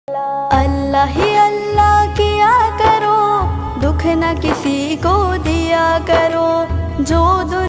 अल्लाह ही अल्लाह किया करो, दुख न किसी को दिया करो। जो